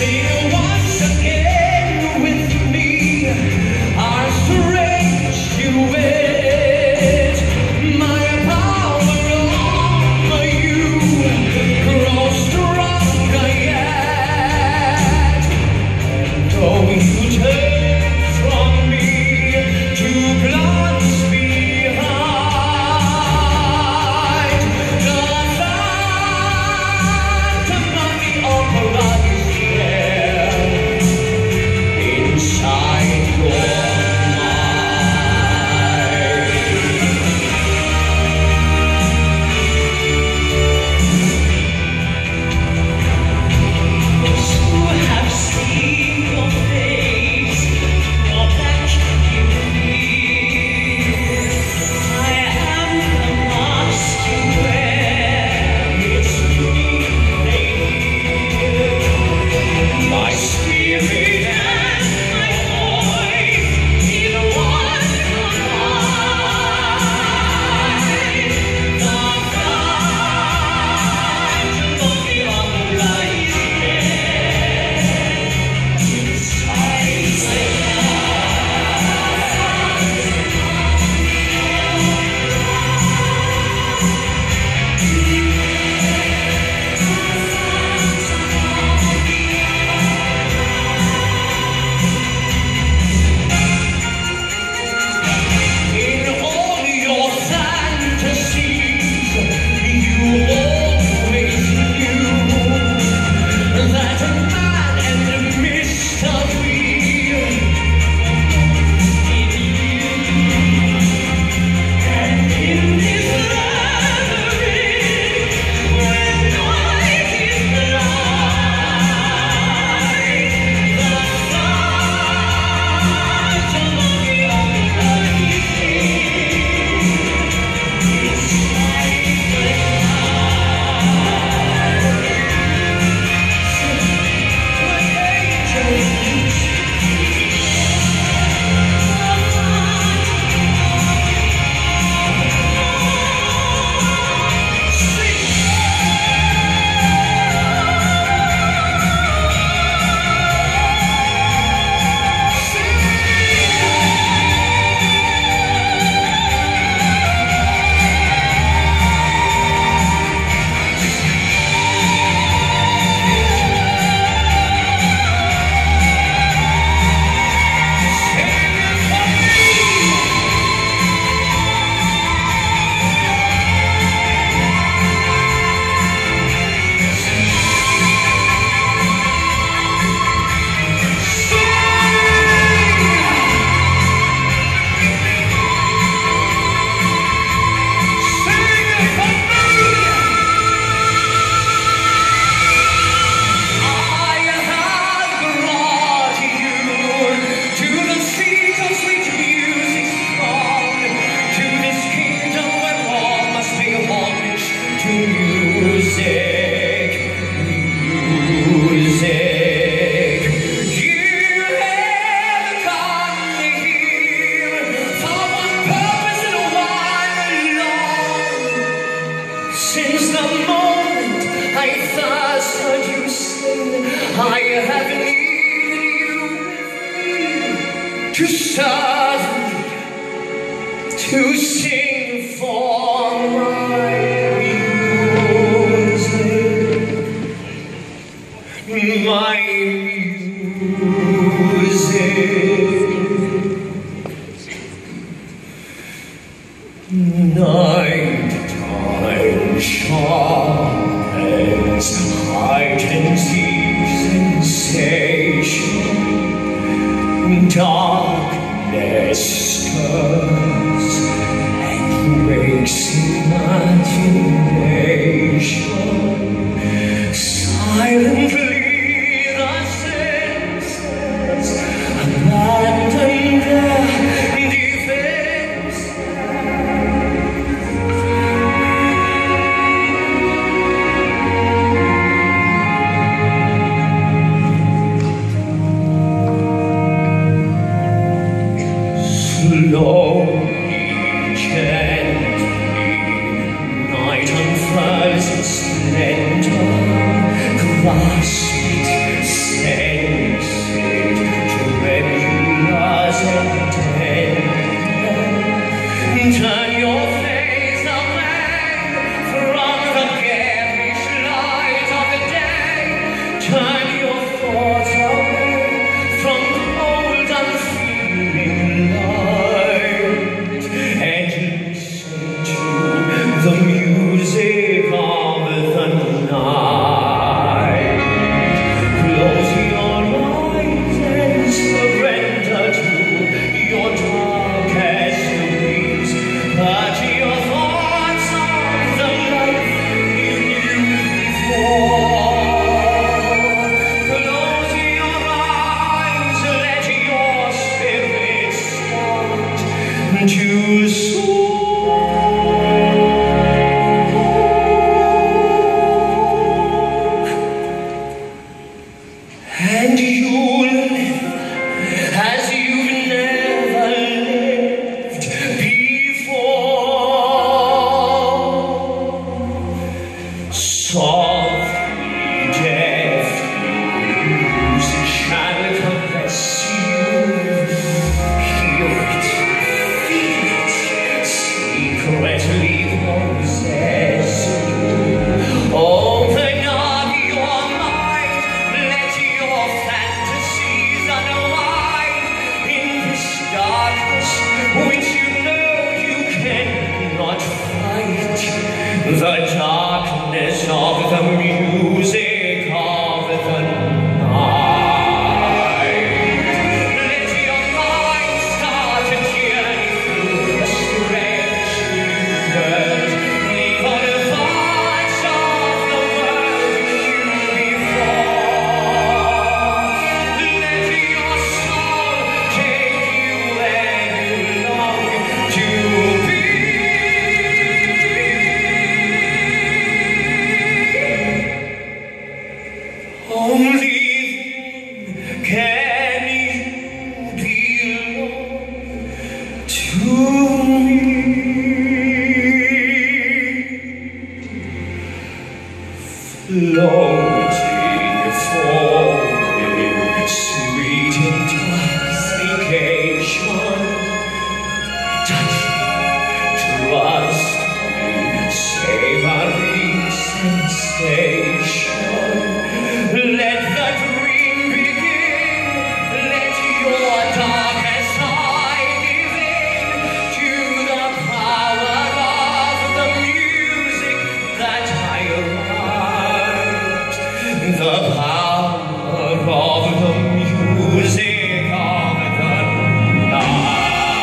to serve, to sing for my music, my music. Nighttime sharpens, heightens deep sensation. Darkness stirs and breaks imagination. Silently the senses abandon their defense. and you'll live as you've never lived before. Softly, deftly, music shall caress you. Hear it, feel it, secretly possess you. Open up your mind, let your fantasies unwind in this darkness which you know you cannot fight. The darkness of the music of the night. Let your mind start a journey through the strange universe. Leave all the parts of the world you knew before. Let your soul take you where you long to be. Only then can you belong to me. Floating, falling, sweet intoxication. Touch me, trust me, savory sensation. Let the dream begin. Let your darkest eye give in to the power of the music that I write. The power of the music of the night.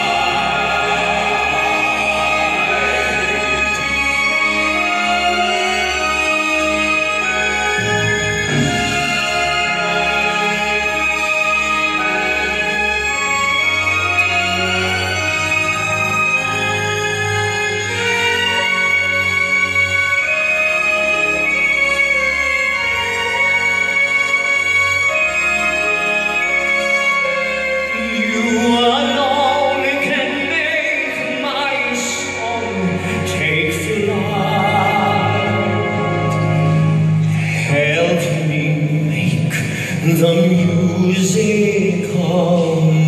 You alone can make my song take flight. Help me make the music of